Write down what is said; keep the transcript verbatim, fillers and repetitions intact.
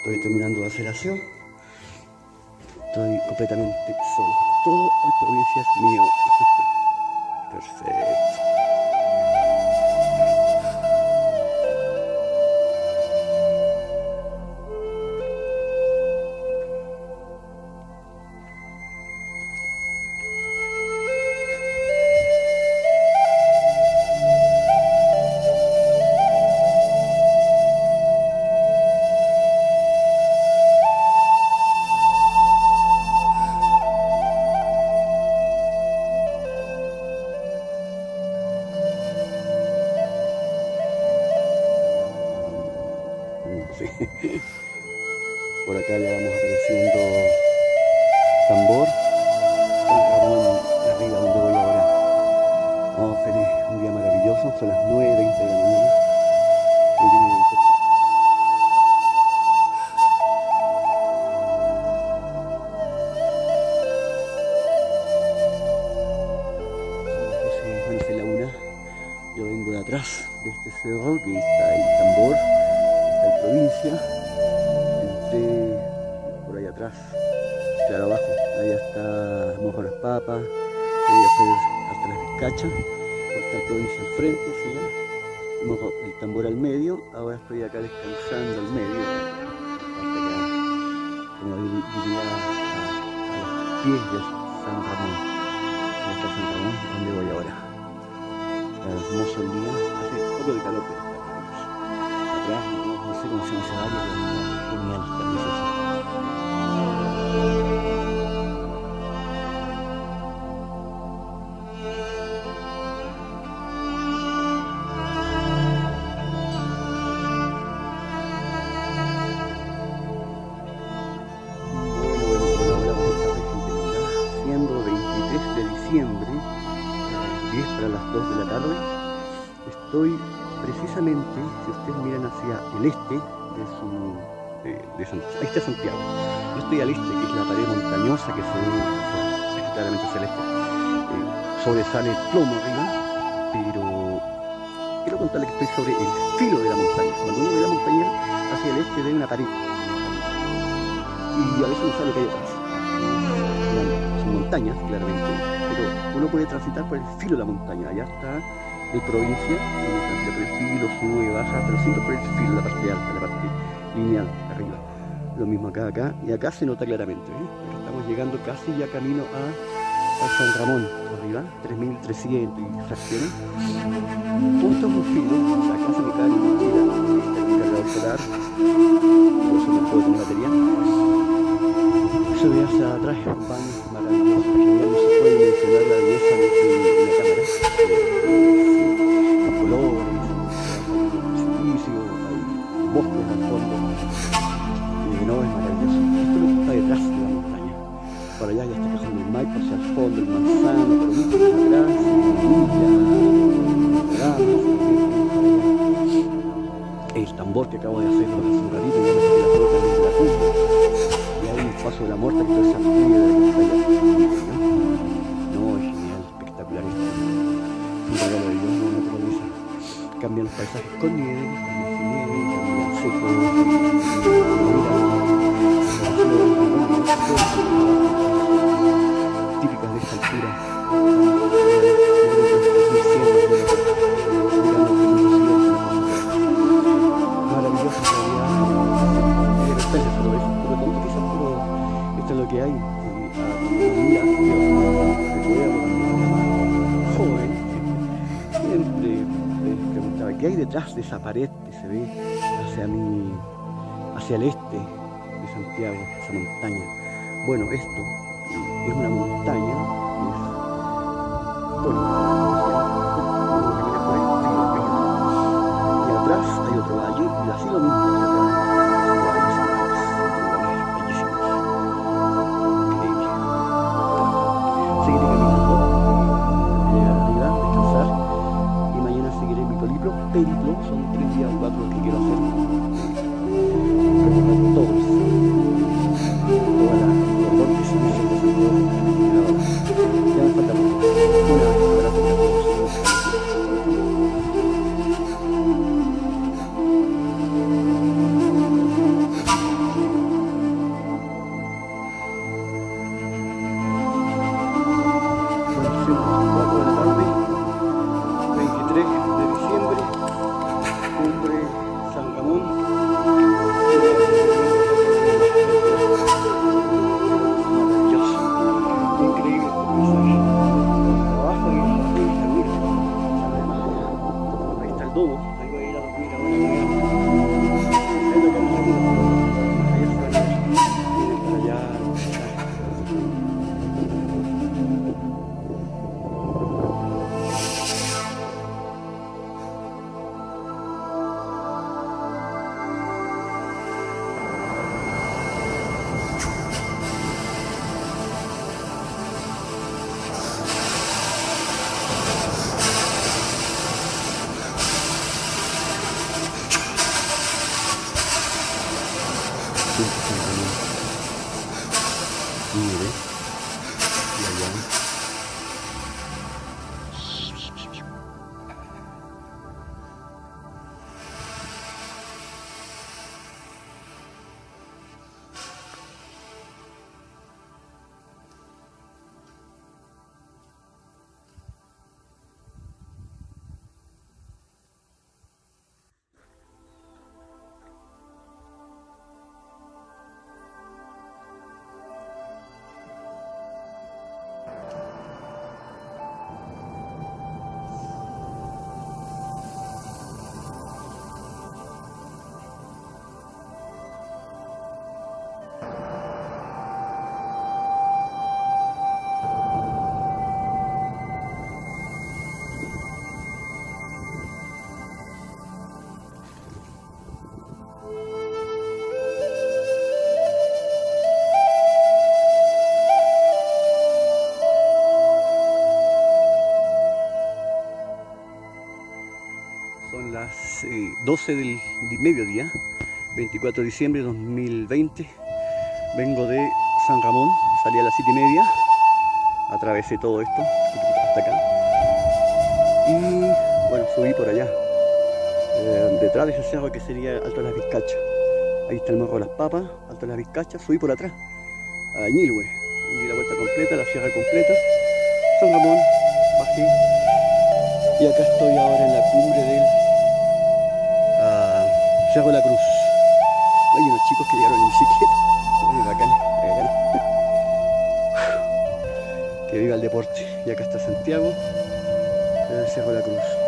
Estoy terminando de hacer aseo. Estoy completamente solo. Todo el provincia es mío. Perfecto. Por acá ya vamos apareciendo Tambor, San Ramón, arriba donde voy ahora. Vamos feliz, un día maravilloso, son las nueve y veinte de la mañana. Y viene el coche. Son las doce, bueno, es la una. Yo vengo de atrás de este cerro, que está el Tambor, está el Provincia. Entré por ahí atrás, claro, abajo, allá está Morro las Papas, voy a hacer hasta las Vizcachas, está el Provincia al frente, hacia allá, Morro, el Tambor al medio. Ahora estoy acá descansando al medio, hasta acá, como diría, a, a los pies de San Ramón. Ahí está San Ramón, donde voy ahora. Está hermoso el día, hace un poco de calor, pero está hermoso. Atrás, no, no sé cómo se llama ese barrio, pero está genial, está precioso. Diciembre, diez para las dos de la tarde. Estoy precisamente, si ustedes miran hacia el este de su de, de Santiago, ahí está Santiago. Yo estoy al este, que es la pared montañosa que se ve, o sea, claramente hacia el este. Eh, sobresale el plomo arriba, pero quiero contarles que estoy sobre el filo de la montaña. Cuando uno ve la montaña hacia el este ve una pared y a veces no sabe lo que hay atrás. Son montañas, claramente, pero uno puede transitar por el filo de la montaña. Allá está el Provincia, uno transita por el filo, sube, baja, pero siempre por el filo, la parte alta, la parte lineal, arriba. Lo mismo acá, acá, y acá se nota claramente, ¿eh? Acá estamos llegando casi ya camino a, a San Ramón, arriba, tres mil trescientos y fracciones. Justo un filo, o sea, acá se me cae mi mochila, el cargador solar, por eso no puedo tener batería. Se ve hacia atrás, un baño maravilloso, genial, no se puede mencionar la belleza de, de, de la cámara. Los colores, hay precipicio, hay bosques al fondo, y no, es maravilloso. Esto es lo que está detrás de la montaña. Por allá ya está Cajón del Maipo, hacia el fondo, el Manzano, pero mucho más atrás, Villa, el Tambor que acabo de hacer hace un ratito, ya me saqué la foto también de la cumbre. Paso de la Muerta, que toda esa piedra que está allá. No, es genial, espectacular esto. Un regalo de Dios, una naturaleza. Cambian los paisajes con nieve, cambian sin nieve, cambian secos, típicas de esta altura. Maravillosa esto es lo que hay. Mira, joven, siempre les preguntaba qué hay detrás de esa pared que se ve hacia mí, hacia el este de Santiago, esa montaña. Bueno, esto es una montaña, es y atrás hay otro valle y así lo mismo. Periplo, son tres días o cuatro que quiero hacer. Todos. Toda la dolor que se me hizo. Ya me falta una hora. Punta San Ramón. Mire, y allá. Son las eh, doce del mediodía, veinticuatro de diciembre de dos mil veinte. Vengo de San Ramón, salí a las siete y media, atravesé todo esto hasta acá y bueno, subí por allá, eh, detrás de ese cerro que sería Alto de las Vizcachas. Ahí está el Morro de las Papas, Alto de las Vizcachas. Subí por atrás a Ñilhue, di la vuelta completa, la sierra completa, San Ramón, bajé y acá estoy ahora en la cumbre del Cerro de la Cruz. Hay unos chicos que llegaron en bicicleta. Muy bacán, bacán. Que viva el deporte. Y acá está Santiago, el Cerro de la Cruz.